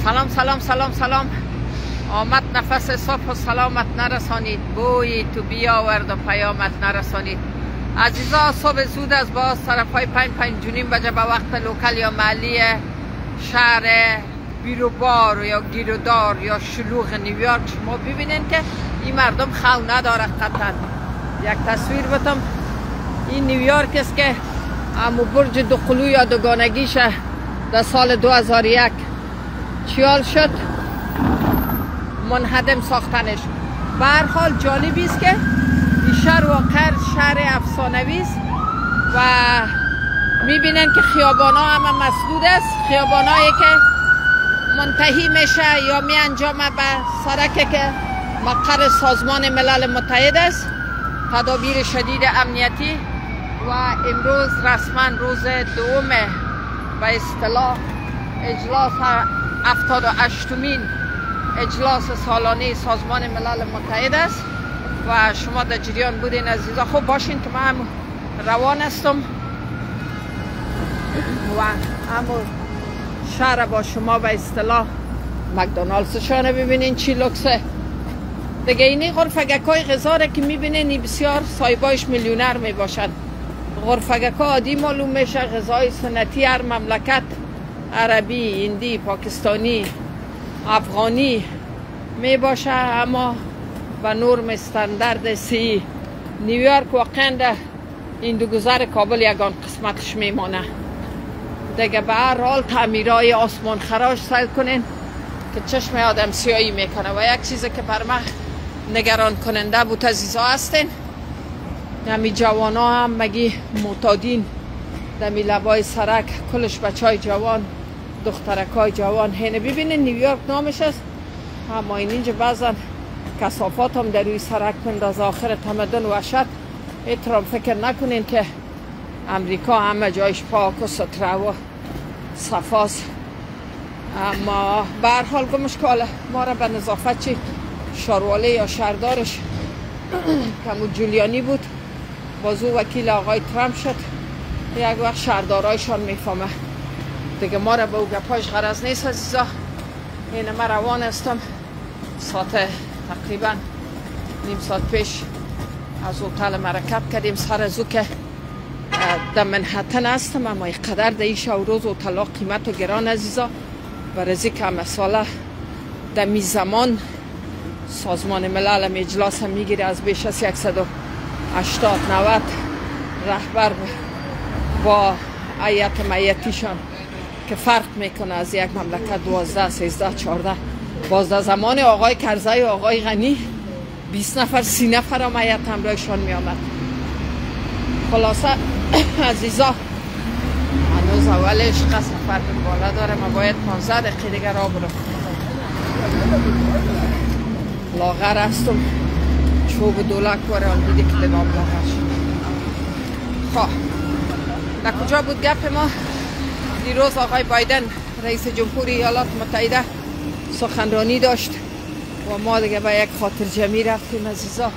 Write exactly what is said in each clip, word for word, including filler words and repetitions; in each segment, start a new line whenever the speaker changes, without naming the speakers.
سلام سلام سلام سلام. آمد نفس صبح و سلامت نرسانید، بوی تو بیاورد و پیامت نرسانید. عزیزا صبح زود از باز طرفای پنج پنج جونیم بجه به وقت لوکل یا محلی شهر بیروبار یا گیرودار یا شلوغ نیویورک شما ببینین که این مردم خو نداره. قطعا یک تصویر بتم، این نیویورک است که امو برج دوقلو یا دوگانگیش در سال دو هزار و یک چیال شد، منهدم ساختنش. به هر حال جالبی است که این شهر واقعا شهر افسانوی است و میبینن که خیابانا همه مسدود است، خیابانایی که منتهی میشه یا می انجامه به سرکی که مقر سازمان ملل متحد است. تدابیر شدید امنیتی و امروز رسما روز دوم به اصطلاح اجلاس هفتاد و هشتمین اجلاس سالانه سازمان ملل متحد است و شما در جریان بودین عزیزا. خوب باشین که من روان هستم و همون شهر با شما به اصطلاح مکدونالدز شانه ببینین چی لکسه دیگه. اینی غرفگک های غذا که میبینین بسیار صاحبایش میلیونر میباشد. غرفگک ها عادی معلوم میشه، غذای سنتی هر مملکت، عربی، هندی، پاکستانی، افغانی میباشه، اما و نرم استاندارد سی نیویورک واقعا این دو گذر کابل یگان قسمتش میمانه دیگه. به هر حال تعمیرهای آسمان خراش سیل کنین که چشم آدم سیایی میکنه. و یک چیزی که بر من نگران کننده بود عزیزا هستین، نمی جوان ها هم مگی معتادین دمی لبای سرک، کلش بچه های جوان، دخترک های جوان. هینه ببینین نیویورک نامش است، اما این اینجا بعضا کثافات هم در روی سرک پنداز آخر تمدن وحشت. احترام فکر نکنین که امریکا همه جایش پاک و ستره و صفاست، اما به هر حال گمش که ما را به نظافت چی شارواله یا شهردارش کمو جولیانی بود، بازو وکیل آقای ترامپ شد، یک وقت شهردارایشان میفهمه دیگه. ما را به او گپاش غرض نیست عزیزا. این ما روان هستم، ساعت تقریبا نیم ساعت پیش از هتل مرکب کردیم. سر از او که در منحتن هستم، اما اینقدر در این شو روز هتل قیمت و گران عزیزا، برای که مسئله در می زمان سازمان ملل هم اجلاس هم میگیره از بیش از صد و هشتاد نود رهبر با هیئت مایتیشان که فرق میکنه از یک مملکت دوازده سیزده چهارده. باز در زمان آقای کرزی و آقای غنی بیست نفر سی نفر هم هیئت همراهشان می آمد. خلاصه عزیزا هنوز اولش قصد فرق بالا داره، ما باید پانزده دقیقه دیگر را برم. لاغر هستم، چوب دولک باره آن دیده که دمام لاغر شد. خواه در کجا بود گپ ما؟ دیروز آقای بایدن رئیس جمهوری ایالات متحده سخنرانی داشت و ما دیگه به یک خاطر جمعی رفتیم عزیزا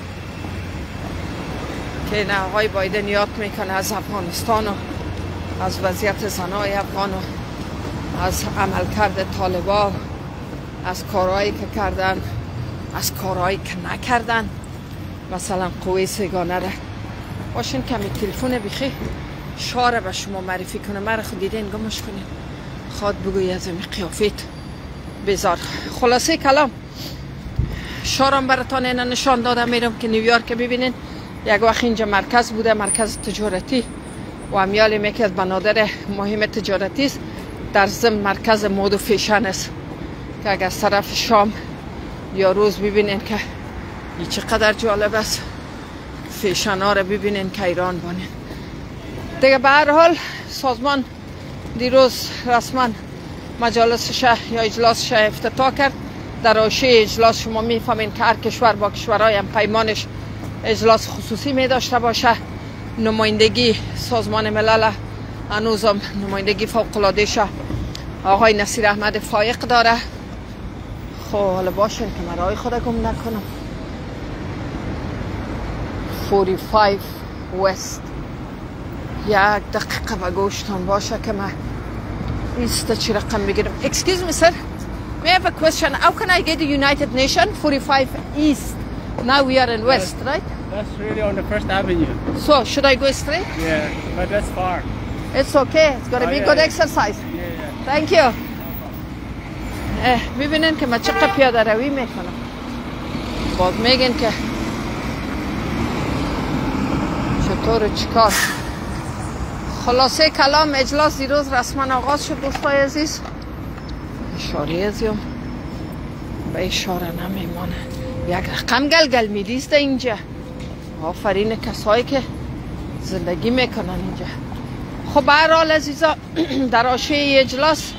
که نه آقای بایدن یاد میکنه از افغانستان و از وضعیت زنای افغان و از عملکرد طالبان، از کارهایی که کردن، از کارهایی که نکردن. مثلا قوه سگانه را باشین کمی تلفن بخی شاره به شما معرفی کنه، مرا خود دیدین گمش کنین، خواد بگوی از این قیافیت بذار. خلاصه کلام شارم براتان اینا نشان دادم میرم که نیویورک ببینین یک وقت اینجا مرکز بوده، مرکز تجارتی و امیال یکی از بنادر مهم تجارتی است، در ضمن مرکز مود و فیشن است که اگر از طرف شام یا روز ببینین که این چقدر جالب است، فیشن ها رو ببینین که ایران بانین دیگه. به هر حال سازمان دیروز رسما مجالسش یا اجلاسش افتتاح کرد. در حاشیه اجلاس شما میفهمین که هر کشور با کشورهای هم پیمانش اجلاس خصوصی می داشته باشه. نمایندگی سازمان ملل هنوزم نمایندگی فوق العاده آقای نصیر احمد فایق داره. خب حالا باشین که من راه خود گم نکنم. چهل و پنج وست یک دقیقه به گوشتان باشه که من ایستا چی رقم بگیرم. Excuse me sir, may May I have a question? How can I get the United Nations forty-five East? Now we are in West,
That's-
right?
That's really on the First Avenue.
So should I go straight?
Yeah, but that's far.
It's okay. It's gonna
Oh,
be
yeah,
good
yeah.
exercise.
Yeah, yeah.
Thank you. اه ببینین که من چقدر پیاده روی میکنم. باز میگین که چطور چیکار. خلاصه کلام اجلاس دیروز رسما آغاز شد دوستای عزیز. اشاره ازیم به اشاره نمیمانه. یک رقم گلگل میلیست اینجا. آفرین کسایی که زندگی میکنن اینجا. خب به هر حال عزیزا در حاشیه اجلاس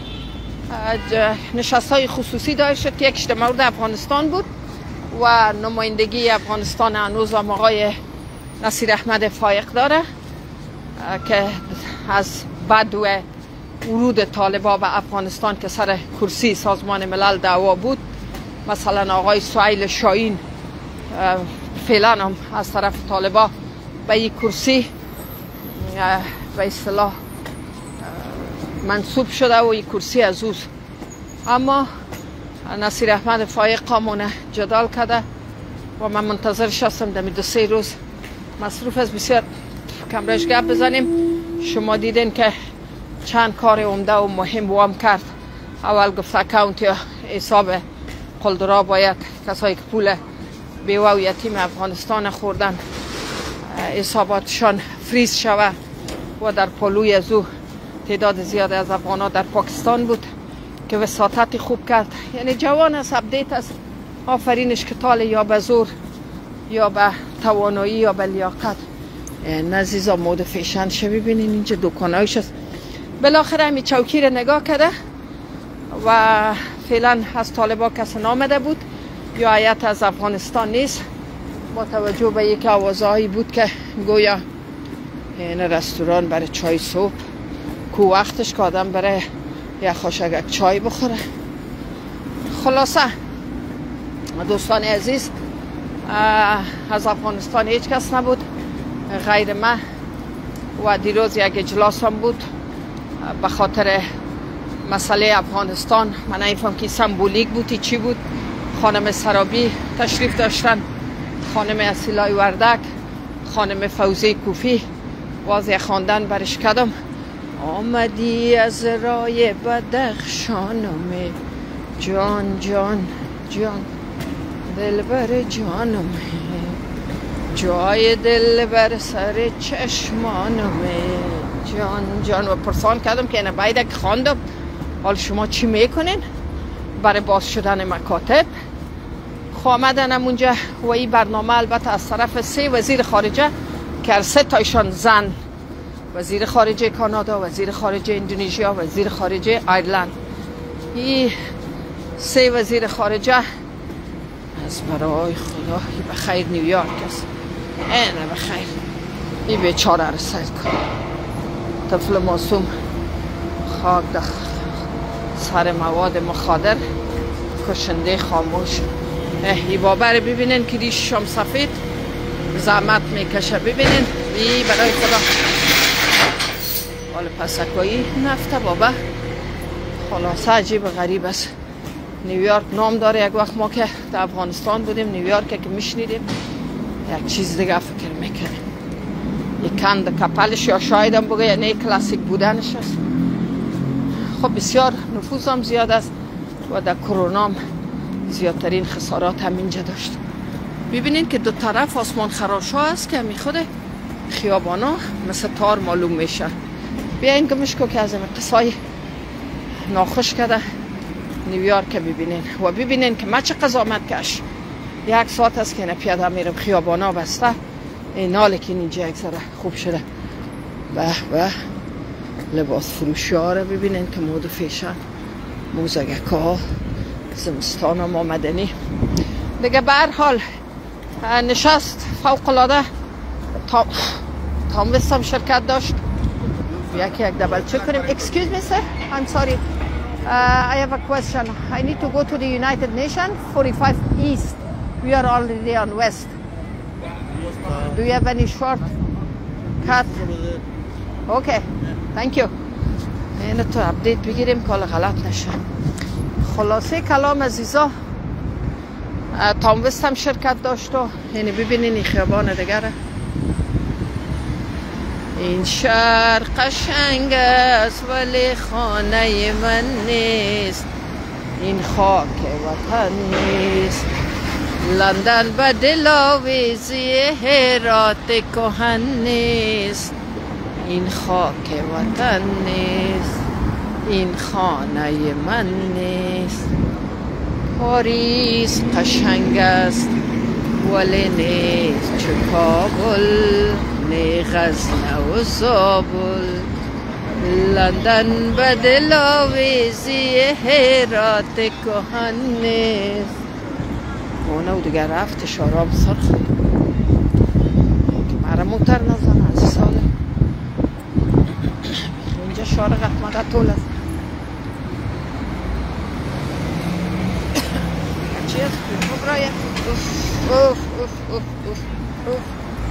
نشست های خصوصی دایر شد که یکیش در مورد افغانستان بود و نمایندگی افغانستان هنوز هم آقای نصیر احمد فایق داره که از بدو ورود طالبا به افغانستان که سر کرسی سازمان ملل دعوا بود، مثلا آقای سهیل شاهین فعلا هم از طرف طالبا به این کرسی به اصطلاح منصوب شده و این کرسی از اوست. اما نصیر احمد فایق قامونه جدال کرده و من منتظرش هستم در دو سه روز مصروف از بسیار کمرش گپ بزنیم. شما دیدین که چند کار عمده و مهم وام کرد. اول گفت اکاونت یا حساب قلدرا باید کسایی که پول بیوه و یتیم افغانستان خوردن حساباتشان فریز شوه و در پلوی از او تعداد زیاد از افغان ها در پاکستان بود که وساطت خوب کرد. یعنی جوان است، اپدیت است. آفرینش که طال یا به زور یا به توانایی یا به لیاقت نزیزا مود فیشن شه. ببینین اینجا دکانایش است. بالاخره همی چوکی رو نگاه کرده و فعلا از طالبا کس نامده بود یا هیئت از افغانستان نیست، با توجه به یک آوازهایی بود که گویا این رستوران برای چای صبح کو وقتش که آدم برای یک خاشک چای بخوره. خلاصه دوستان عزیز از افغانستان هیچ کس نبود غیر من و دیروز یک اجلاس هم بود به خاطر مسئله افغانستان. من نمیفهم که سمبولیک بودی چی بود. خانم سرابی تشریف داشتن، خانم اسیلای وردک، خانم فوزی کوفی. واضح خواندن برش کردم. آمدی از رای بدخشانم جان جان جان دلبر جانم، جای دل بر سر چشمانم جان جان. و پرسان کردم که اینه باید که خواندم حال شما چی میکنین برای باز شدن مکاتب. آمدنم اونجا و این برنامه البته از طرف سه وزیر خارجه که هر سه تایشان زن، وزیر خارجه کانادا، وزیر خارجه اندونزیا، وزیر خارجه ایرلند. این سه وزیر خارجه از برای خدا به خیر نیویورک است. اینه به خیر این بیچاره رو سید کن. طفل معصوم خاک در سر مواد مخادر، کشنده خاموش. ای بابا رو ببینین که ریشش هم سفید زحمت میکشه. ببینین ای برای خدا حال پسکایی نفته بابا. خلاصه عجیب غریب است. نیویورک نام داره. یک وقت ما که در افغانستان بودیم نیویورک که میشنیدیم یک چیز دیگه فکر میکنیم. یک کند کپلش یا شاید هم بگه یعنی کلاسیک بودنش است. خب بسیار نفوذ هم زیاد است و در کرونا زیادترین خسارات هم اینجا داشت. ببینین که دو طرف آسمان خراش ها است که می خود خیابانا مثل تار معلوم میشه. بیاین گمش کو که از این قصای ناخوش کرده نیویورک ببینین و ببینین که من چه قضاوت کش. یک ساعت است که پیاده میرم خیابانا بسته. این حالی که اینجا یک ذره خوب شده. به به لباس فروشی ها رو ببینین که مود فیشن، موزگک ها، زمستان هم آمدنی دیگه. به هر حال نشست فوق العاده تام تام وستم شرکت داشت. یکی یک دبل چک کنیم. Excuse me sir, I'm sorry. Uh, I have a question. I need to go to the United Nations forty-five East. We are already on West. Do you have any short cut? Okay, thank you. اینو تو اپدیت بگیریم که حالا غلط نشه. خلاصه کلام عزیزا، تاموست هم شرکت داشت و یعنی ببینین این خیابان دیگره. این شهر قشنگ است ولی خانه من نیست، این خاک وطن نیست. لندن به دلاویزی هرات کهن نیست، این خاک وطن نیست، این خانه من نیست. پاریس قشنگ است ولی نیست چه کابل، نه غزنه و زابل. لندن به دلاویزی هرات کهن نیست. اونه و دیگر رفت شارام سرخ مرا موتر نزن از ساله. اینجا شارع قطمقه طول است. چی است؟ برای اوف اوف اوف اوف اوف.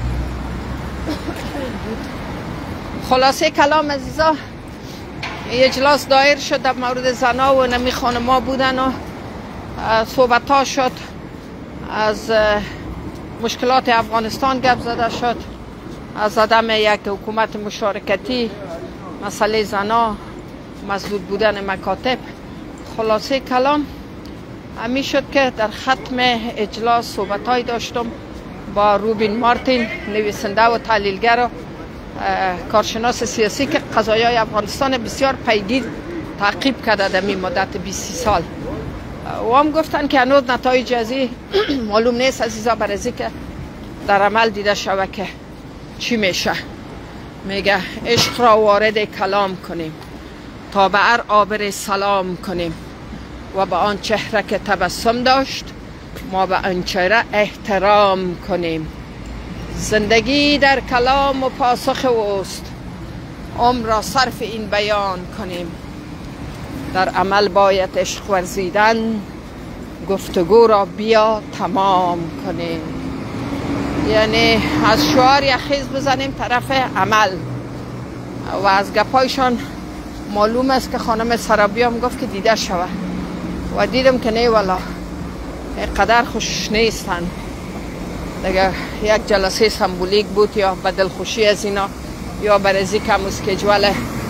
خلاصه کلام عزیزا، اجلاس دایر شد در مورد زنا و نمی خانما بودن و صحبت ها شد. از مشکلات افغانستان گپ زده شد، از عدم یک حکومت مشارکتی، مسئله زنا، مسدود بودن مکاتب. خلاصه کلام همین شد که در ختم اجلاس صحبت‌هایی داشتم با روبین مارتین، نویسنده و تحلیلگر و کارشناس سیاسی که قضایای افغانستان بسیار پیگیر تعقیب کرده در این مدت بیست سال. و هم گفتن که هنوز نتایج ازی معلوم نیست عزیزا، برای از که در عمل دیده شوه که چی میشه. میگه عشق را وارد کلام کنیم تا به هر عابر سلام کنیم و به آن چهره که تبسم داشت ما به آن چهره احترام کنیم. زندگی در کلام و پاسخ اوست، عمر را صرف این بیان کنیم. در عمل باید عشق ورزیدن، گفتگو را بیا تمام کنیم. یعنی از شعار یخیز بزنیم طرف عمل. و از گپایشان معلوم است که خانم سرابی هم گفت که دیده شوه و دیدم که نه والا قدر خوش نیستن دیگه. یک جلسه سمبولیک بود یا بدل خوشی از اینا یا برزی کم اسکیجول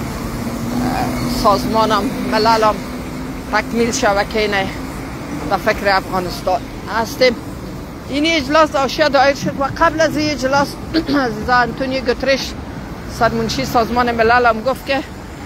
سازمانم ملالم تکمیل شوه که نه در فکر افغانستان هستیم. این اجلاس آشیا دایر شد و قبل از این اجلاس عزیزا انتونیو گوترش سرمنشی سازمان ملل هم گفت که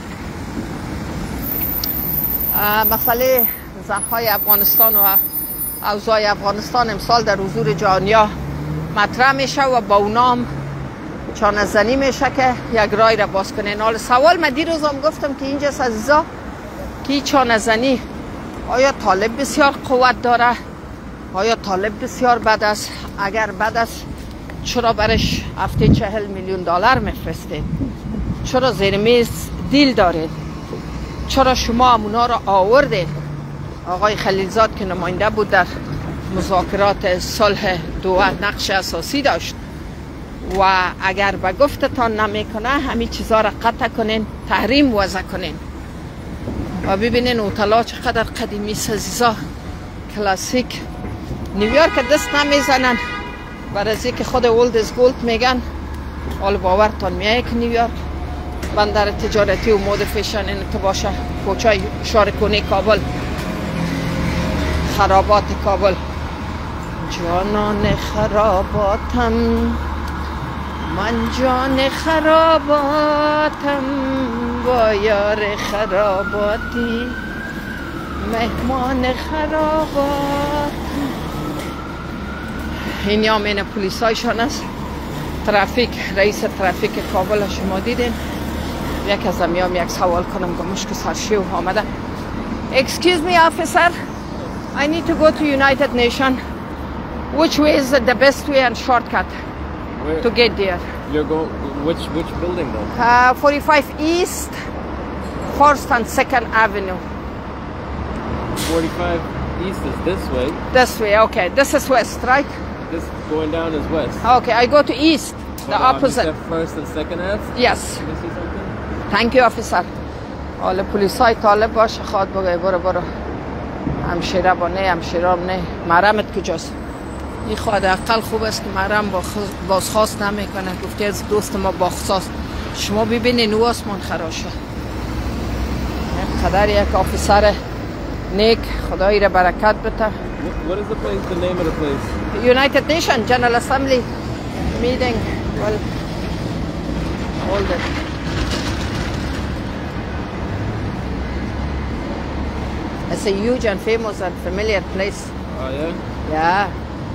مسئله زنهای افغانستان و اوضاع افغانستان امسال در حضور جهانیا مطرح میشه و با اونام چانه زنی میشه که یک رای را باز کنین. حال سوال من دیروز هم گفتم که اینجاست عزیزا که چانه زنی آیا طالب بسیار قوت داره؟ آیا طالب بسیار بد است؟ اگر بد است چرا برش هفته چهل میلیون دلار میفرستید؟ چرا زیر میز دیل دارید؟ چرا شما همونا را آوردید؟ آقای خلیلزاد که نماینده بود در مذاکرات صلح دوحه نقش اساسی داشت و اگر به گفتتان نمیکنه همین چیزا را قطع کنین، تحریم وضع کنین. و ببینین اوتلا چقدر قدیمی است عزیزا، کلاسیک. نیویورک دست نمیزنن برای که خود اولد از گولد میگن. حال باورتان میایه که نیویورک بندر تجارتی و مود فیشن این تو باشه. کوچه شارکونی کابل، خرابات کابل. جانان خراباتم من، جان خراباتم با یار خراباتی، مهمان خرابات. این یا من پولیس هایشان است. ترافیک، رئیس ترافیک کابل شما دیدین. یک از امیام یک سوال کنم گمش که سرشیو آمده. Excuse me officer, I need to go to United Nations. Which way is the best way and shortcut
Where,
to get there?
You're going, which, which building though?
Uh, forty-five East, First and Second Avenue.
forty-five East is this way.
This way, okay. This is west, right?
This going down is west.
Okay, I go to east, the
Hold on,
opposite.
you said First and Second Ave?
Yes.
Can I see something?
Thank you, officer. حالا پلیسای طالب باشه خواد بگه برو برو. همشیره با نه همشیرام نه. محرمت کجاست؟ این خواهد اقل خوب است که محرم با بازخواست نمی کنه. گفته از دوست ما باخصاست. شما ببینین او آسمان خراشه. قدر یک آفیسر نیک خدایی را برکت بده.
What is the place? The name of the place?
United Nations General Assembly meeting. Well, hold it. It's a huge and famous and familiar place.
Oh yeah?
Yeah.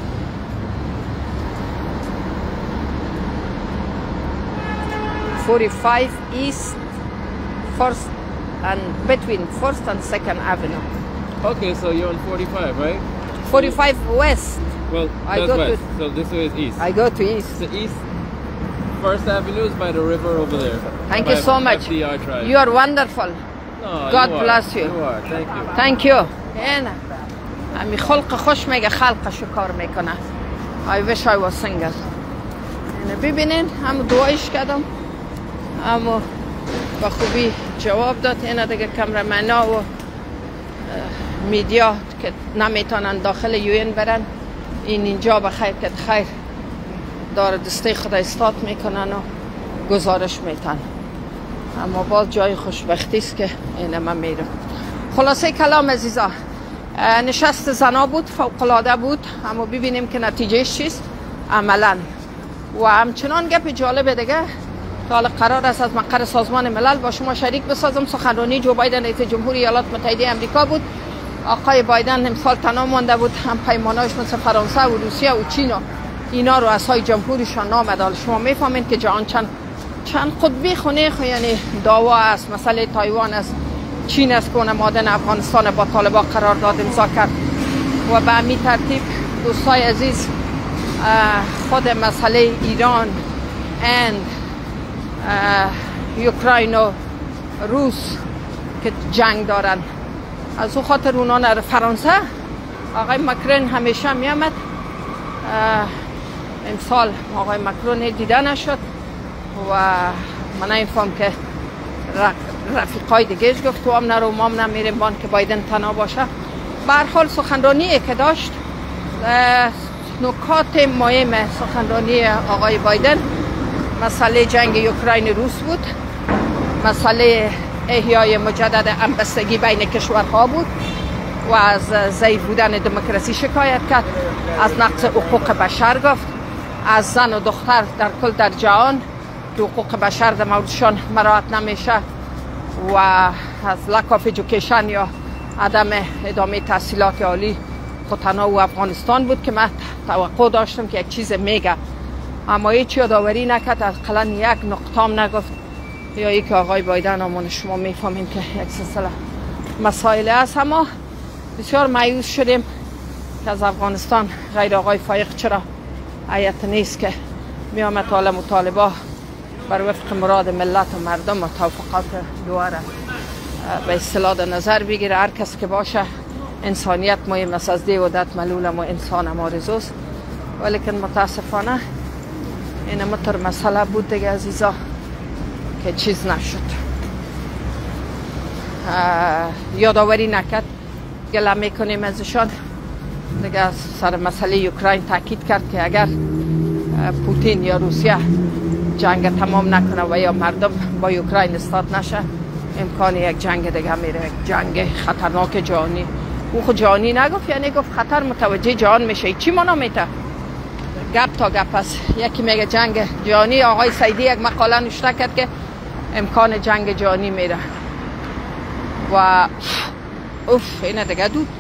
forty-five East First and between First and Second Avenue.
Okay, so you're on forty-five, right?
forty-five West.
Well,
I
that's
go
west.
to-
So this way is east.
I go to East.
The east First Avenue is by the river over there.
Thank
By
you so much.
F D R Drive.
You are wonderful.
No,
God
you are.
bless you.
You are. Thank you.
Thank you. اینا همی خلق خوش میگه خلقشو کار میکنه. I wish I was single. اینا ببینین همو دعایش کردم. همو با خوبی جواب داد. اینا دیگه کمرمنا و میدیا که نمیتونن داخل یوین برن. این اینجا بخیر که خیر دار دسته خدا استاد میکنن و گزارش میتن. اما باز جای خوشبختی است که این من میرم. خلاصه کلام عزیزا، نشست زنا بود، فوق العاده بود، اما ببینیم که نتیجهش چیست عملا. و همچنان گپ جالب دیگه که حالا قرار است از مقر سازمان ملل با شما شریک بسازم. سخنرانی جو بایدن رئیس جمهوری ایالات متحده آمریکا بود. آقای بایدن امسال تنها مانده بود، هم پیماناش مثل فرانسه و روسیه و چین و اینا رو از های جمهوریشان نامدال. شما میفهمین که جهان چند چند قطبی خونه خو، یعنی دعوا است، مسئله تایوان است، چین است که مادن افغانستان با طالبان قرارداد امضا کرد. و به همین ترتیب دوستای عزیز خود مسئله ایران and اوکراین و روس که جنگ دارن، از او خاطر اونا نره. فرانسه آقای مکرون همیشه میامد، امسال آقای مکرون دیده نشد و من نمیفهم که رفیقای دیگهش گفت تو هم نرو ما هم نمیریم بان که بایدن تنها باشه. به هر حال سخنرانی که داشت، نکات مهم سخنرانی آقای بایدن مسئله جنگ اوکراین روس بود، مسئله احیای مجدد همبستگی بین کشورها بود و از ضعیف بودن دموکراسی شکایت کرد، از نقض حقوق بشر گفت، از زن و دختر در کل در جهان که حقوق بشر در موردشان مراعات نمیشه و از lack of education یا عدم ادامه تحصیلات عالی خودتنها و افغانستان بود که من توقع داشتم که یک چیز میگه، اما هیچ یادآوری نکرد، اقلا یک نقطام نگفت. یا ای که آقای بایدن همون شما میفهمین که یک سلسله مسائل است. اما بسیار مایوس شدیم که از افغانستان غیر آقای فایق چرا هیئت نیست که میامد حالا مطالبه بر وفق مراد ملت و مردم و توافقات دواره به اصطلاح در نظر بگیره. هر کس که باشه انسانیت مهم است، از دی و دت ملولم و انسان هم آرزوست، ولیکن متاسفانه این مطور مسئله بود دیگه عزیزا که چیز نشد، یادآوری نکرد. گله میکنیم ازشان دیگه. سر مسئله اوکراین تاکید کرد که اگر پوتین یا روسیه جنگ تمام نکنه و یا مردم با اوکراین استارت نشه، امکان یک جنگ دیگه میره، یک جنگ خطرناک جهانی. او خود جهانی نگفت، یعنی گفت خطر متوجه جهان میشه. چی مانا میته؟ گپ تا گپ است. یکی میگه جنگ جهانی، آقای سیدی یک مقاله نوشته کرد که امکان جنگ جهانی میره و اوف اینه دیگه دود.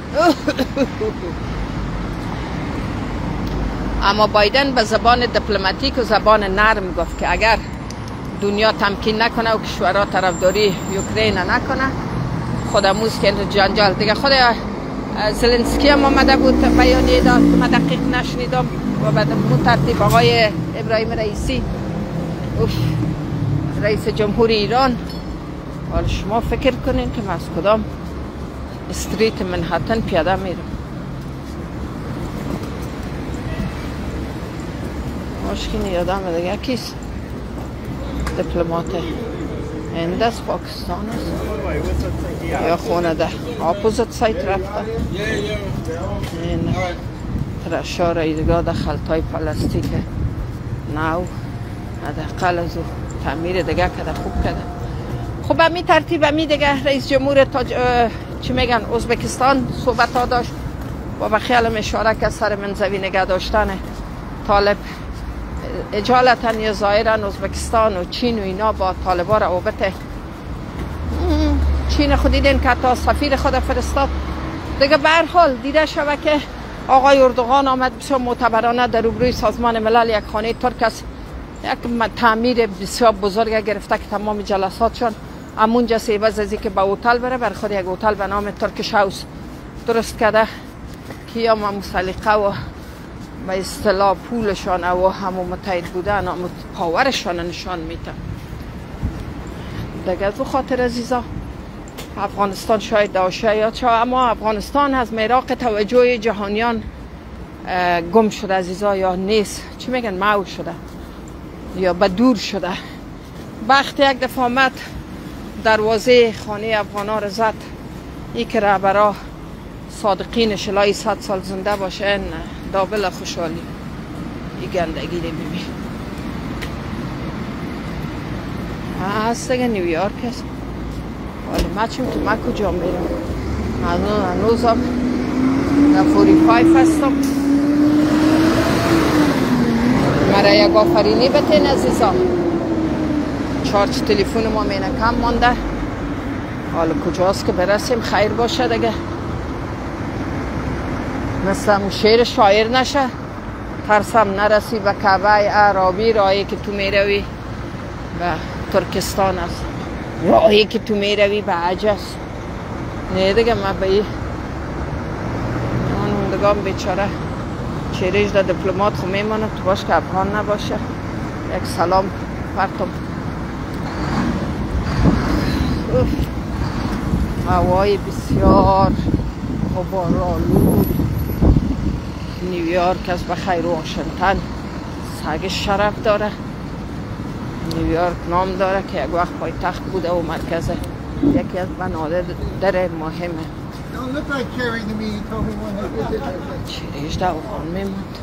اما بایدن به زبان دیپلماتیک و زبان نرم گفت که اگر دنیا تمکین نکنه و کشورها طرفداری اوکراین نکنه، خودموز که جنجال دیگه. خود زلنسکی هم آمده بود بیانیه داد که من دقیق نشنیدم و بعد اون ترتیب آقای ابراهیم رئیسی اوف رئیس جمهوری ایران. حالا شما فکر کنین که من از کدام استریت منهاتن پیاده میرم. مشکلی یادم دیگه کیست؟ دیپلماته هند است، پاکستان است یا خونه ده اپوزیت سایت رفته. این ترشار ایدگاه ده خلطای پلاستیک نو حداقل از تعمیر دیگه کده خوب کده. خب امی ترتیب امی دیگه رئیس جمهور تاج... چی میگن ازبکستان صحبت ها داشت و به خیالم اشاره که سر منزوی نگه داشتن طالب اجالتا یا ظاهرا ازبکستان و چین و اینا با طالبا روابط چین خود دیدین که تا سفیر خود فرستاد دیگه. به هر حال دیده شده که آقای اردوغان آمد بسیار معتبرانه در روبروی سازمان ملل یک خانه ترک است، یک تعمیر بسیار بزرگ گرفته که تمام جلساتشون همونجا سیبز ازی که به هتل بره بر خود یک هتل به نام ترکش هاوس درست کرده که یا مسلقه و به اصطلاح پولشان و همون متحد بودن و پاورشان نشان میده. دیگه از خاطر عزیزا افغانستان شاید داشته یا چه، اما افغانستان از مراق توجه جهانیان گم شده عزیزا، یا نیست چی میگن محو شده یا به دور شده. وقتی یک دفعه آمد دروازه خانه افغانا رو زد، ای که رهبرا صادقینش لای صد سال زنده باشه، این دابل خوشحالی ای گندگی رو ببین. هست دیگه نیویورک هست. ولی ما چیم تو ما کجا میرم هنوزم در فوری فایف هستم. مرا یک آفرینی بتین عزیزا، چارج تلفن ما مینه کم مانده. حالا کجاست که برسیم خیر باشه دیگه، مثل همون شعر شاعر نشه ترسم نرسی به کعبه عربی، راهی که تو میروی به ترکستان است، راهی که تو میروی به عجز. نه دیگه من به این اون اندگام بیچاره چهرهش در دیپلمات خو میمانه تو باش که افغان نباشه. یک سلام پرتم. هوای بسیار غبارآلود نیویورک از بخیر. واشنگتن سگش شرف داره. نیویورک نام داره که یک وقت پایتخت بوده و مرکز یکی از بنادر در مهمه. چیرش در افغان میموند.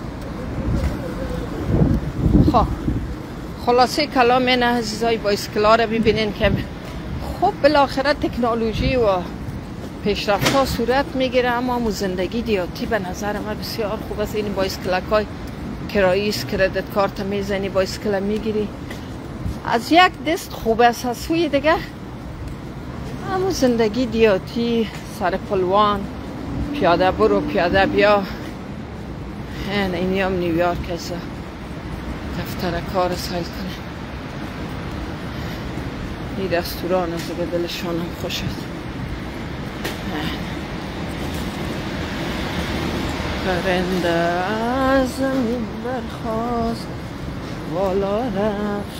خب خلاصه کلام این عزیزای بایسکلا رو ببینین که خب بالاخره تکنولوژی و پیشرفت ها صورت میگیره، اما همون زندگی دیاتی به نظر من بسیار خوب است. این بایسکلک های کرایی است، کردیت کارت میزنی بایسکل میگیری، از یک دست خوب است. از سوی دیگه همون زندگی دیاتی سر پلوان پیاده برو پیاده بیا. این اینی هم نیویورک است، دفتر کار سایل کنه. این رستوران از به دلشان هم خوش است. پرنده از زمین برخاست بالا رفت،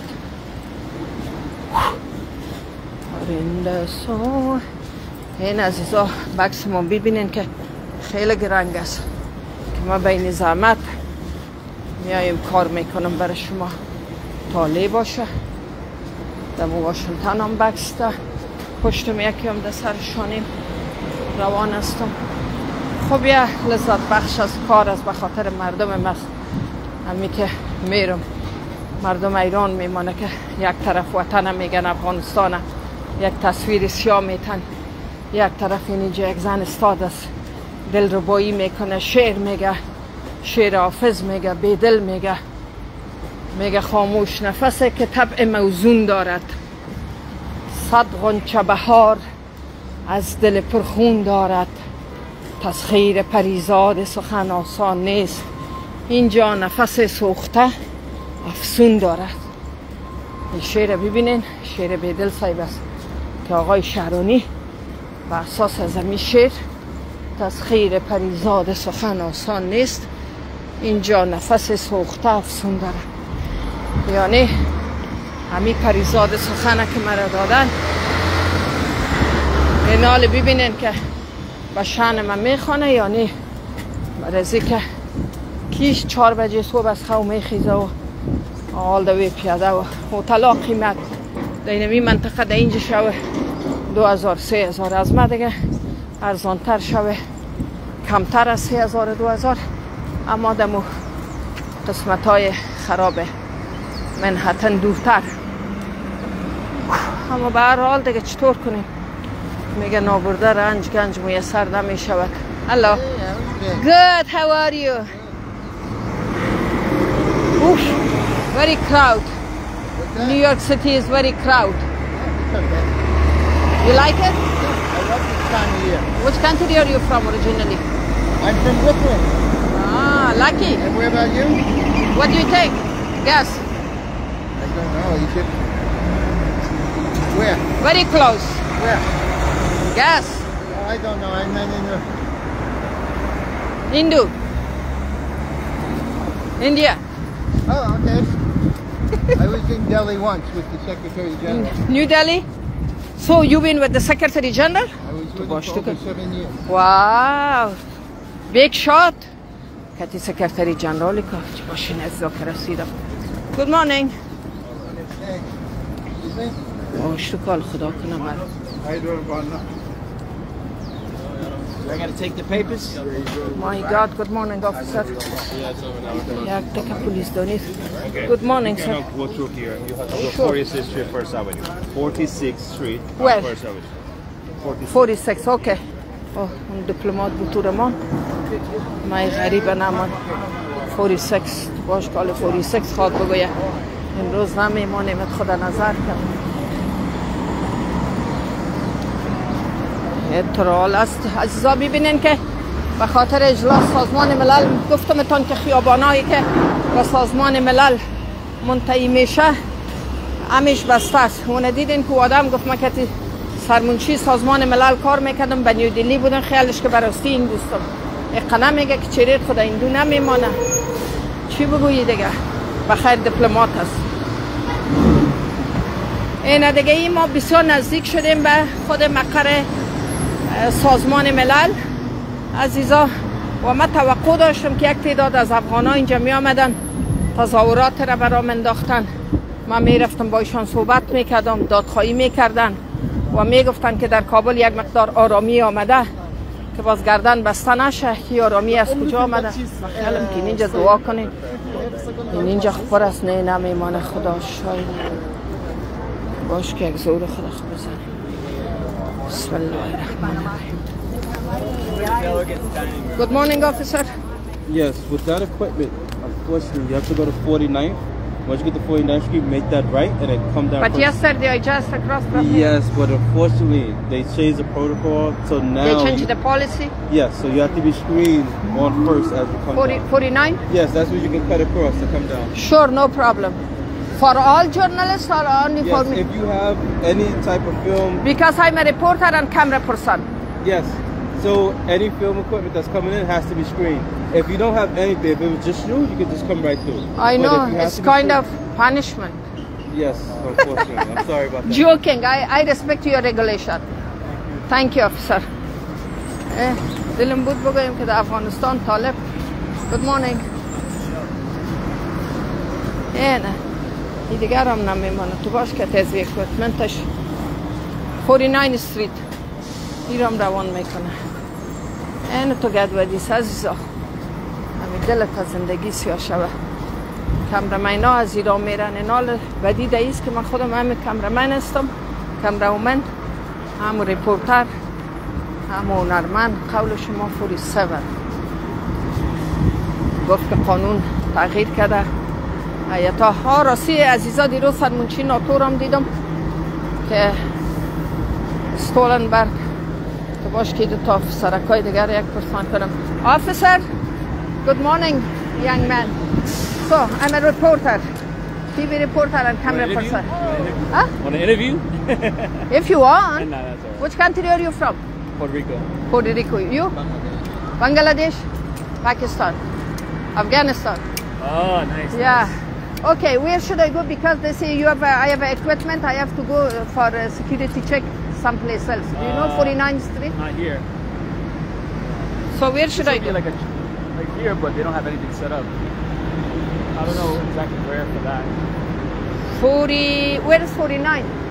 پرنده سو. این عزیزا بکس ما ببینین که خیلی گرنگ است که ما بین زحمت میایم کار میکنم برای شما طالع باشه. در واشنگتن هم بکس ده، پشتم یکی هم در سر شانیم روان هستم. خب یه لذت بخش از کار است به خاطر مردم مست. همی که میرم مردم ایران میمانه که یک طرف وطن میگن افغانستان، یک تصویر سیاه میتن، یک طرف اینجا یک زن استاد است دل ربایی میکنه، شعر میگه، شعر حافظ میگه، بیدل میگه، میگه خاموش نفسه که طبع موزون دارد، صد غنچه بهار از دل پرخون دارد، تسخیر پریزاد سخن آسان نیست، اینجا نفس سوخته افسون دارد. این شعر ببینین، شعر بیدل صاحب است که آقای شهرانی بر اساس از این شعر تسخیر پریزاد سخن آسان نیست، اینجا نفس سوخته افسون دارد. یعنی همین پریزاد سخنه که مرا دادن این حال ببینین که به شأن من میخوانه. یعنی برزی که کیش چهار بجه صبح از خواه میخیزه و حال دوی پیاده و هتلا قیمت در این منطقه در اینجا شوه دو هزار سه هزار، از ما دیگه ارزانتر شوه کمتر از سه هزار دو هزار، اما دمو قسمت های خراب منحتن دورتر. اما به هر حال دیگه چطور کنیم؟ میگه نابرده رنج گنج میسر نمی شود. Hello. Good, how are you? Oof, very crowd. New York City is very crowd. You like it?
I love this time of year.
Which country are you from originally?
I'm from Brooklyn.
Ah, lucky.
And where about you?
What do you take? Guess.
I don't know. You should. Where?
Very close.
Where?
Guess.
Oh, I don't know. I'm not in the.
Hindu. India.
Oh, okay. I was in Delhi once with the Secretary General.
New Delhi? So you've been with the Secretary General?
I was with him
Gosh,
for over
look at-
seven years.
Wow. Big shot. Kati Secretary General ka machine azza رسیدم. Good morning.
Hey, excuse me?
واش تو کال خدا کنه من.
How you doing, partner?
I gotta take the papers.
My God, good morning officer. یک تک پلیس دانید. Good morning
You
sir.
cannot go through here. You have to go
Sure.
forty-sixth Street, First Avenue. forty-sixth Street, on
Where?
First Avenue. forty-six.
forty-six okay. اوه اون دیپلمات بطور من. مای غریبه نمان. forty-six باش کال forty-six خواد بگویه. امروز نمیمانیم خدا نظر کرد. اطرال است عزیزا ببینین که به خاطر اجلاس سازمان ملل گفتمتان که خیابانایی که به سازمان ملل منتهی میشه همیش بسته است. اون دیدین که آدم گفت من که سرمنشی سازمان ملل کار میکردم به نیودلی بودن خیالش که براستی این دوستم اقنا میگه که چرید خدا این دو نمیمانه. چی بگویی دیگه؟ بخیر دیپلمات است. این دیگه ای ما بسیار نزدیک شدیم به خود مقر سازمان ملل عزیزا و من توقع داشتم که یک تعداد از افغان ها اینجا می آمدن تظاهرات را برام انداختن. من می رفتم با ایشان صحبت می کردم، دادخواهی می کردن و می گفتن که در کابل یک مقدار آرامی آمده که باز گردن بسته نشه که آرامی از کجا آمده. خیالم که اینجا دعا کنیم این اینجا خبر است نه نمیمانه خدا شاید باش که یک زور خدا خب بزنیم. بسم الله الرحمن الرحیم. Good morning officer.
Yes, with that equipment, unfortunately, you have to go to forty-ninth. Once you get to forty-ninth Street, make that right and then come down.
But
first.
yesterday I just crossed the
Yes, but unfortunately, they changed the protocol, so now.
They changed
you-
the policy.
Yes, so you have to be screened on first as you come
forty,
down.
forty-nine?
Yes, that's where you can cut across to come down.
Sure, no problem. For all journalists or only for
Yes,
me?
if you have any type of film.
Because I'm a reporter and camera person.
Yes. So any film equipment that's coming in has to be screened. If you don't have anything, if it was just you, you could just come right through.
I
But
know,
if you have
it's
to be
kind of
screened-
punishment.
Yes, unfortunately. I'm sorry about that.
Joking, I, I respect your regulation. Thank you, officer. Eh, دلم بود بگویم که در افغانستان طالب. Good morning. اینه این دیگر هم نمیمانه تو باش که تزوی اکویپمنتش forty-nine استریت ایرام روان میکنه. این تو گدودیس عزیزا همین دلت از زندگی سیاه شوه. کمرمین ها از ایران میرن اینال بدی داییست که من خودم همه کمرمین هستم، کمرمن، هم ریپورتر، هم هنرمند. قول شما forty-seven گفت که قانون تغییر کرده. ایتا ها راستی عزیزا دیروز سرمنشی ناتو هم دیدم که استولنبرگ تو باش که دو تا افسرکای دیگر یک پرسان کنم. Officer, good morning young man. So I'm a reporter, T V reporter and camera
Want an
person.
interview?
Huh?
Want an interview?
If you want.
No, that's all right.
Which country are you from?
Puerto Rico.
Puerto Rico. You? Bangladesh? Pakistan? Afghanistan?
Oh, nice.
Yeah. Okay, where should I go? Because they say you have a, I have a equipment. I have to go for a security check someplace else. Do you know
Uh,
forty-ninth Street?
Not here.
So where should I
This would
go?
be like a like here, but they don't have anything set up. I don't know exactly where for that.
forty. Where is forty-nine?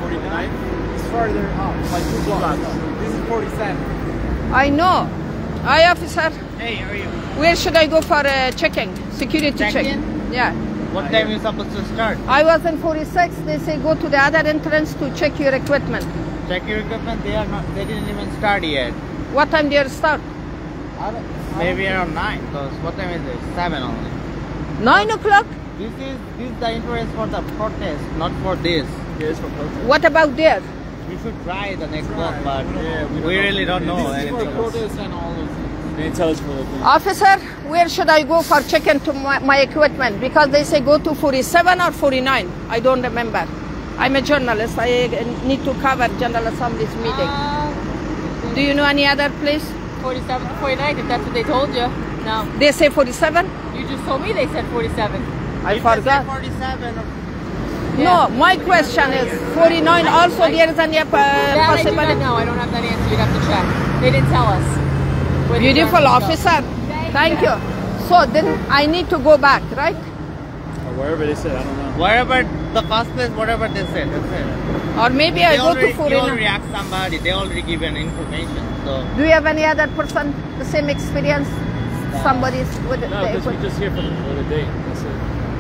forty-nine. It's farther up, like two blocks. This is forty-seven.
I know. Hi, officer.
Hey, how are you?
Where should I go for uh, checking? Security check.
Check-in?
Yeah.
What time you supposed to start?
I was in forty-six. They say go to the other entrance to check your equipment.
Check your equipment. They are not. They didn't even start yet.
What time do you start?
Maybe around nine. Because what time is it? Seven only.
Nine o'clock?
This is this is the entrance for the protest, not for this.
Yeah, it's for protest.
What about there?
We should try the next one, but
Yeah, we,
we really don't know
This is for
anything else.
protest and all those things. They didn't tell us for the thing.
Officer, where should I go for checking to my, my equipment? Because they say go to forty-seven or forty-nine. I don't remember. I'm a journalist. I need to cover General Assembly's meeting. Do you know any other place?
forty-seven to forty-nine, if that's what they told you. No.
They say forty-seven?
You just told me they said forty-seven.
I forgot.
forty-seven.
No, my question is forty-nine also there is any uh,
That I do not
possibility?
know. I don't have that answer. You'd have to check. They didn't tell us. Where the
Beautiful
directions go.
officer. Thank you. So then I need to go back, right?
Or wherever they said, I don't know.
Wherever the first place, whatever they said, that's it.
Or maybe
They
I go
already,
to
you already
forty-nine.
asked somebody. They already given information. So
Do you have any other person the same experience? Somebody's with the
No, because we
equipment?
just here for the, for the date. That's it.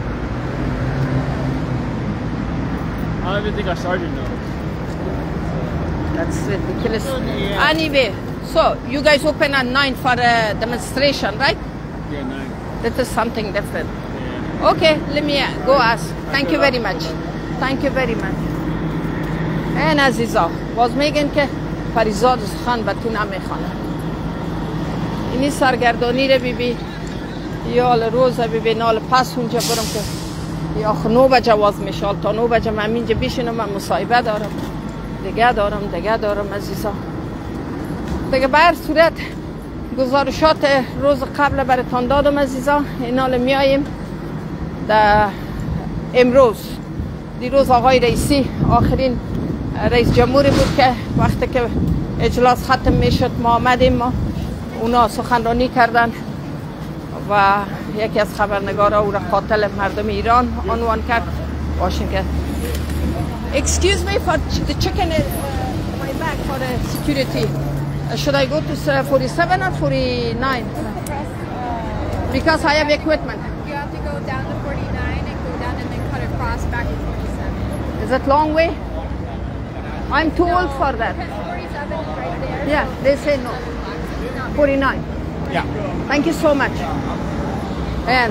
I don't even think our sergeant knows.
That's ridiculous.
Yeah.
Anyway, so you guys open at nine for a demonstration, right?
Yeah, nine.
That is something different.
Yeah.
Okay, let me uh, go ask. Thank you very much. Thank you very much. این عزیزا باز میگن که پریزاد خان به تو نمیخوانه. اینی سرگردانی رو ببین یا حال روز ببین حال پس اونجا برم که یا خب نو بجه واز میشال تا نو بجه من اینجا بیشینم من مصاحبه دارم دیگه دارم دیگه دارم عزیزا دیگه به هر صورت گزارشات روز قبل براتان دادم عزیزا این حال میاییم در امروز دیروز آقای رئیسی آخرین رئیس جمهوری بود که وقتی که اجلاس ختم میشد ما آمدیم ما اونا سخنرانی کردن و یکی از خبرنگارا او را قاتل مردم ایران عنوان کرد باشین که Excuse me for the chicken uh, my bag for the security. Uh, should I go to forty-seven or forty-nine? Because I have equipment.
You have to go down to forty-nine and go down and then cut across back to forty-seven.
Is it long way? I'm too old for that.
forty-seven is right there.
Yeah, they say no. forty-nine.
Yeah.
Thank you so much. And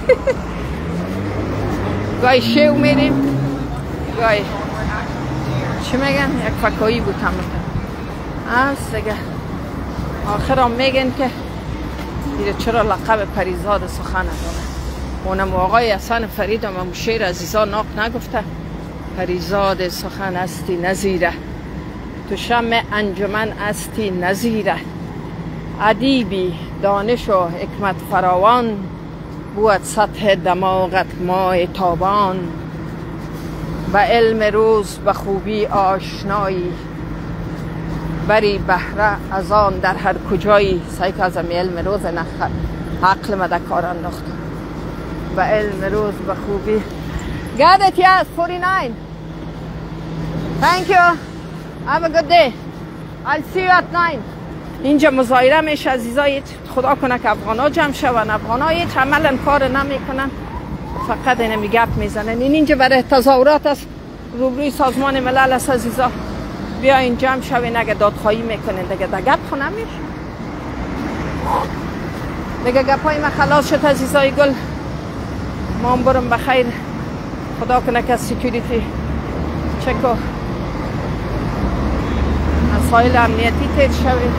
گاهی شیو میریم گاهی چی میگن؟ یک فکایی بود هم هست دیگه آخر هم میگن که دیره چرا لقب پریزاد سخن داره اونم آقای حسن فرید هم هم شیر عزیزا ناق نگفته پریزاد سخن استی نزیره تو شمع انجمن استی نزیره ادیبی دانش و حکمت فراوان بود سطح دماغت مای تابان به علم روز به خوبی آشنایی بری بهره از آن در هر کجایی سعی که ازم علم روز نخ عقل ما در کار انداخت به علم روز به خوبی Got it, yes, forty-nine. Thank you. Have a good day. I'll see you at nine. اینجا مظاهره میشه عزیزای خدا کنه که افغانا جمع شون افغانا هیچ عملا کار نمیکنن فقط اینو گپ میزنن این اینجا برای تظاهرات است روبروی سازمان ملل است عزیزا بیاین جمع شوین اگه دادخواهی میکنین دیگه در گپ خو نمیشه دیگه گپای ما خلاص شد عزیزای گل ما هم برم بخیر خدا کنه که سکیوریتی چکو مسائل امنیتی تیر شوید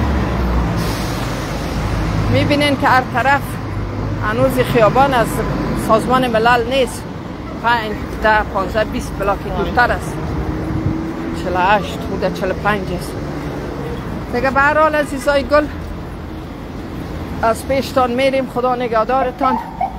میبینین که هر طرف هنوز خیابان از سازمان ملل نیست پنج ده پانزده بیست بلاکی دورتر است چهل و هشت حدود چهل و پنج است دیگه به هر حال عزیزای گل از پیشتان میریم خدا نگهدارتان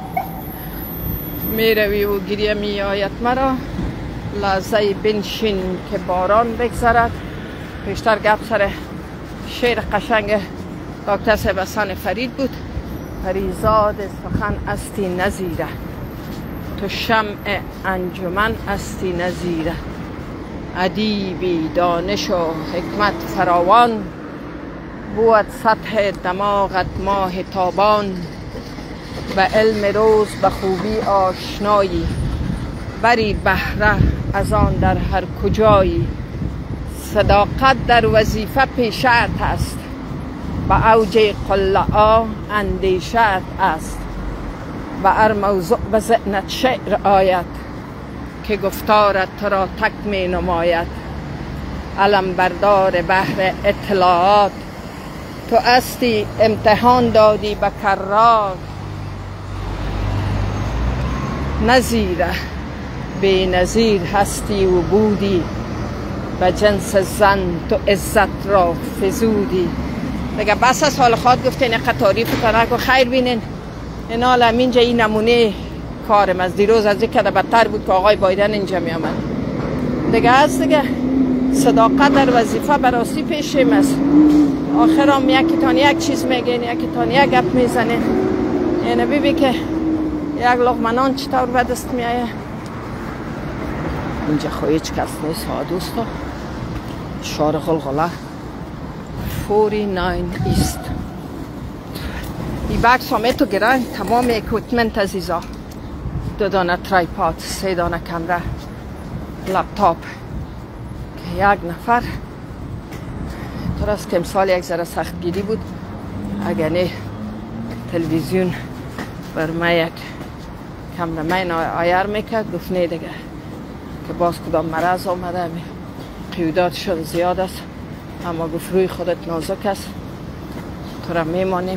میروی و گریه می آید مرا لحظه بنشین که باران بگذرد پیشتر گپ سر شعر قشنگ دکتر صاحب حسن فرید بود پریزاد سخن استی نزیره تو شمع انجمن استی نزیره ادیبی دانش و حکمت فراوان، بود سطح دماغت ماه تابان. به علم روز به خوبی آشنایی، بری بهره از آن در هر کجایی. صداقت در وظیفه پیشت است، به اوج قلعا اندیشت است. به هر موضوع به ذهنت شعر آید، که گفتارت تو را تک می نماید. علم بردار بحر اطلاعات، تو استی امتحان دادی به کرات. نظیره بی نظیر هستی و بودی، به جنس زن تو عزت را فزودی. دیگه بس از حال خواهد گفتین اینقدر تعریف کنه که خیر بینین. این حال همینجا این نمونه کارم از دیروز از یک کده بدتر بود که آقای بایدن اینجا می آمد. دیگه هست دیگه صداقت در وظیفه براستی پیشیم است. آخر هم یکی تان یک چیز میگین، یکی تان یک گپ میزنین. یعنی بیبی که یک لقمه نان چطور به دست میایه. اینجا خواهی هیچ کس نیست ها دوستا. شارع غلغله فورتی ناین ایست. این بکس همه تو گرن، تمام اکویپمنت عزیزا. دو دانه ترایپاد، سه دانه کمره، لپتاپ که یک نفر تو راست که امسال یک ذره سختگیری بود. اگر نه تلویزیون بر ما یک کمرمین آیر میکرد. گفت نه دیگه که باز کدام مرض آمده، قیوداتشون زیاد است. اما گفت روی خودت نازک است، تو را میمانیم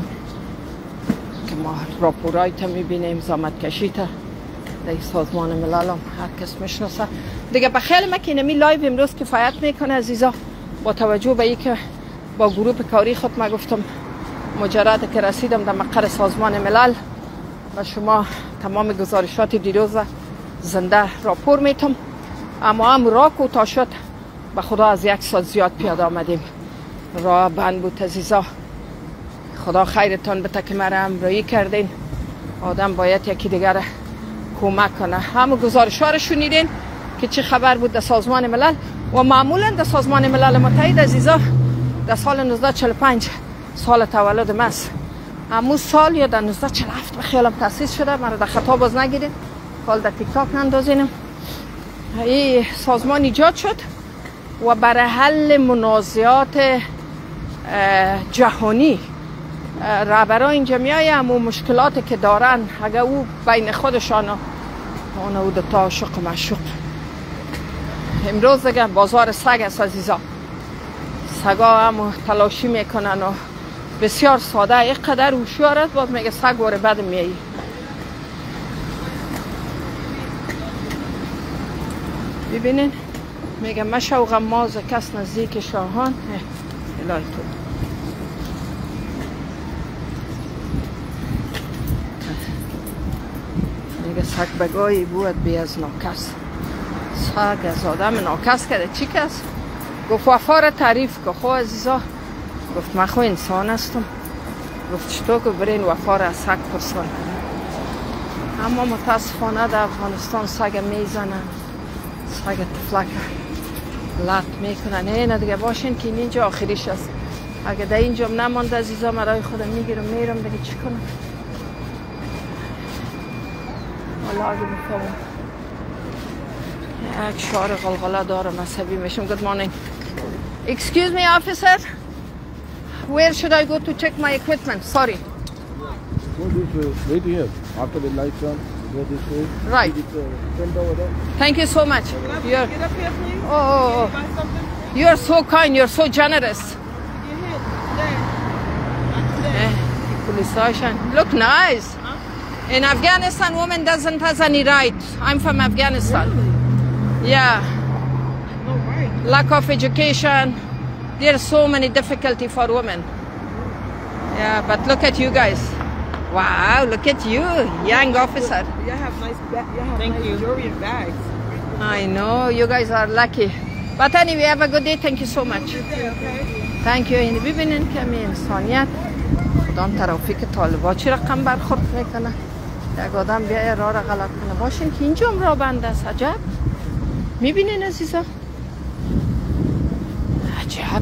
که ما راپورای تا میبینیم، زحمت کشی تا در سازمان ملل هم هر کس میشناسه دیگه. بخیل ما که اینمی لایو امروز کفایت میکنه عزیزا. با توجه به ای که با گروپ کاری خود ما گفتم مجرد که رسیدم در مقر سازمان ملل و شما تمام گزارشات دیروز زنده راپور میتم. اما هم راه کوتاه شد، به خدا از یک ساعت زیاد پیاده آمدیم. راه بند بود عزیزا. خدا خیرتان بده که مرا همراهی کردین. آدم باید یکی دیگر کمک کنه. همه گزارش ها رو شنیدین که چه خبر بود در سازمان ملل. و معمولا در سازمان ملل متحد عزیزا در سال نوزده چهل و پنج سال تولد من است. همون سال یا در نوزده چهل و هفت به خیالم تاسیس شده. من در خطا باز نگیرید، حال در تیک تاک نندازینم. این سازمان ایجاد شد و برای حل منازعات جهانی رهبران اینجا میای همون مشکلاتی که دارن اگر او بین خودشان اون او دوتا عاشق و معشوق. امروز دیگه بازار سگ است عزیزا. سگا هم تلاشی میکنن و بسیار ساده. یک قدر هوشیار است، باز میگه سگ واره بد میایی. ببینین میگه مشو غماز کس نزدیک شاهان. الهی تو میگه سگ بگاهی بود بی از ناکس. سگ از آدم ناکس کرده چی کس؟ گفت وفا را تعریف که خو عزیزا. گفت من خو انسان هستم. گفت چطور که برین وفا را از سگ پرسان. اما متاسفانه در افغانستان سگ میزنن، سگ تفلک لط میکنن. اینه دیگه باشین که اینجا آخریش است. اگه در اینجا نمانده عزیزا مرای خودم میگیرم میرم دیگه چی کنم. والا اگه بفهمم یک شعار غلغله دارم عصبی میشم. Good morning. Excuse me officer, where should I go to check my equipment? Sorry.
Go this way, right here. After the lights on, go this way.
Right. Thank you so much. You're,
Get up here, please.
oh, oh, oh.
Buy something.
You're so kind, you're so generous.
Get hit today. Not today.
Eh, police station. Look nice.
Huh?
In Afghanistan, woman doesn't have any right. I'm from Afghanistan.
Really?
Yeah.
No right.
Lack of education. There's so many difficulty for women. Yeah, but look at you guys. Wow, look at you, young officer.
You have nice, ba- you have nice jewelry and bags.
I know, you guys are lucky. But anyway, have a good day. Thank you so much.
Okay.
Thank you. این ببینین که می انسانیت دان ترافیک طالبا چی رقم برخورد میکنه. یک آدم بیای راه را غلط کنه. باشین که اینجا هم راه بند است. عجب. میبینین عزیزا عجب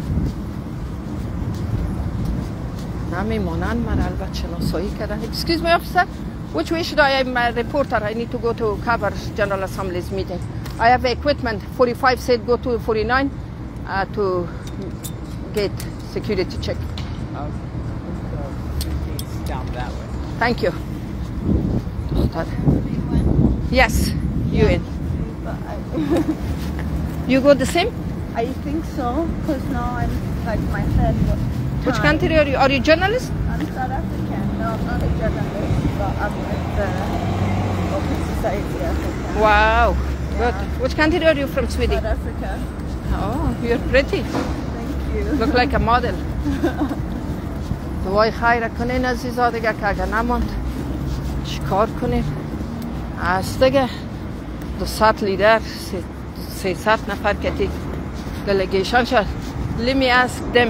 نمیمانند من البته شناسایی کردن. Excuse me officer, which way should I, I'm a reporter, I need to go to cover General Assembly's meeting. I have equipment, forty-five said go to forty-nine uh, to get security check.
Um, down that way.
Thank you. Yes, you in. You go the same?
I think so, because now I'm like my head.
Which country are you? Are you journalist?
I'm South African. No, I'm not a journalist, but I'm with the Open Society Africa.
Wow, good. Which country are you from, sweetie?
South Africa.
Oh, you're pretty.
Thank you.
Look like a model. دوای خیر کنین عزیزا دیگه که اگه نماند چیکار کنیم از دیگه دوصد لیدر سیصد نفر کتی delegation شد. Let me ask them.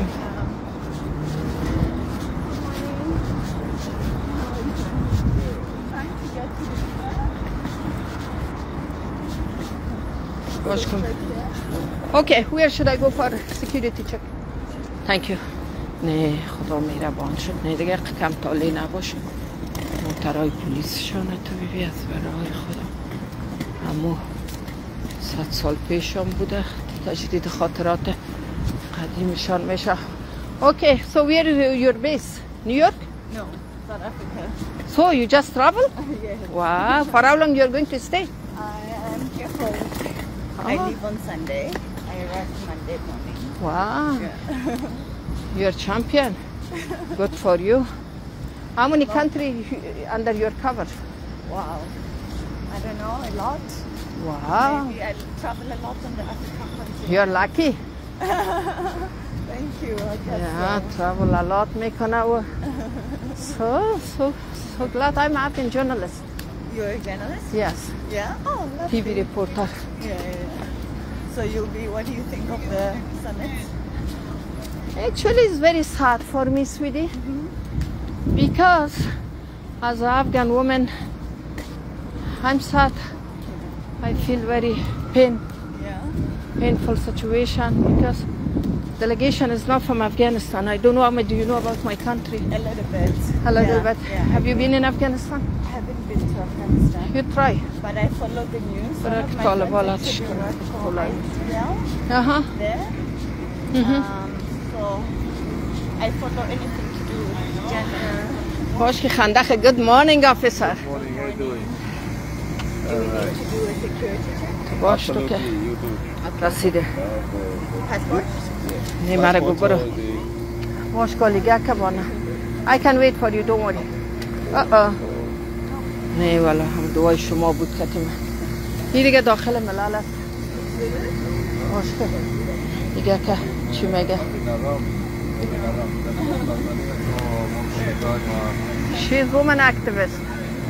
Okay, where should I go for security check? Thank you. نه خدا مهربان شد نه دیگه کم تالی نباشه موترهای پلیسشانه تو ببی از برای خدا اما صد سال پیشم بوده تجدید خاطرات قدیمشان میشه. Okay, so where is your base? New York?
No, South Africa.
So you just travel?
Yes.
Wow, for how long you're going to stay?
I am here for I leave on Sunday. I arrive Monday morning.
Wow,
Yeah.
you're champion. Good for you. How many countries under your cover?
Wow. I don't know, a lot.
Wow,
Maybe I travel a lot on the African countries.
you're lucky.
Thank you. I guess
Yeah,
so.
travel a lot میکنه و so so so glad I'm a journalist.
You're a journalist?
Yes,
Yeah. Oh, lovely.
T V reporter.
Yeah, yeah, yeah. So you'll be. What do you think of the summit?
Actually, it's very sad for me, sweetie, because as an Afghan woman, I'm sad. I feel very pain,
Yeah.
painful situation because delegation is not from Afghanistan. I don't know how much do you know about my country.
A little bit.
A little
Yeah,
bit.
Yeah.
Have you been in Afghanistan?
I haven't been to Afghanistan,
You try.
but I follow the news. One of my
Call a
friends
ball
actually
at
work for
School.
I T L
Uh huh.
there.
Mhm.
Um, so I follow anything to do with gender.
باش که خندخ. Good morning, officer.
Morning, how you doing?
Do we need to do a security check?
باش تو که
You do.
رسیده.
Passport?
نه مرا گو برو. باش کالیگه که بانه. I can wait for you, don't worry. Uh uh. نه والا هم دوای شما بود کتیم. این دیگه داخل ملل است. باش که دیگه که چی میگه. She's woman activist.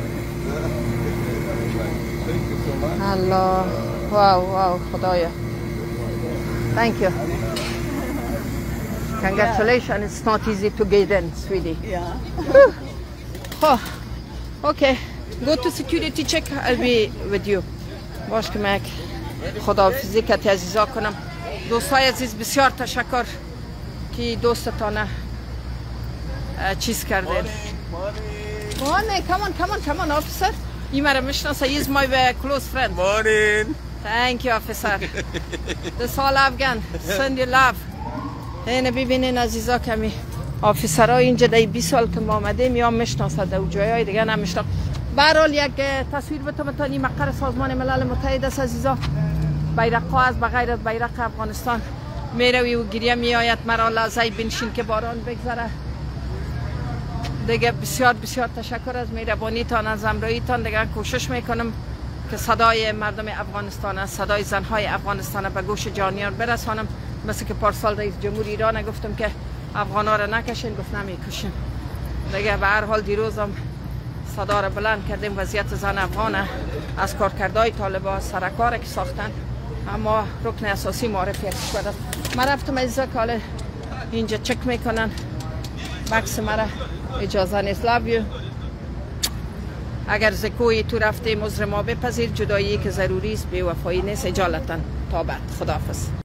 Allah. Wow, wow, خدایا. Thank you. Congratulations. It's not easy to get in, sweetie.
Yeah.
Oh, okay. Go to security check. I'll be with you. باش که من خداحافظی کتی عزیزا کنم. دوستای عزیز بسیار تشکر که دوستتانه چیز کردین. Morning. Come on, come on, come on, officer. این مرا میشناسه. He is my close friend.
Morning.
Thank you, officer. This all Afghan. Send you love. اینه ببینین عزیزا کمی آفیسرها اینجا دی بیست سال که ما آمدیم یا میشناسه در جایهای دیگه نمیشناسه. به هر حال یک تصویر بتونم این مقر سازمان ملل متحد است عزیزا. بیرق‌ها از بغیر از بیرق افغانستان میروی و گریه میآید. مرا لحظه بنشین که باران بگذره. دیگه بسیار بسیار تشکر از مهربانیتان، از همراهیتان. دیگه کوشش میکنم که صدای مردم افغانستان، صدای زنهای افغانستان به گوش جانیان برسانم. مثل که پارسال رئیس جمهور ایران گفتم که افغانا را نکشین، گفت نمیکشیم. دیگه به هر حال دیروزم صدا را بلند کردیم وضعیت زن افغانه از کارکردهای طالبان سرکار که ساختن، اما رکن اساسی معرفی کشور است. من رفتم عزیزا که حالا اینجا چک میکنن بکس مرا اجازه نیست. love you. اگر زکوی تو رفته مزر ما بپذیر، جدایی که ضروری است بی وفایی نیست. اجالتا تا بعد. خداحافظ.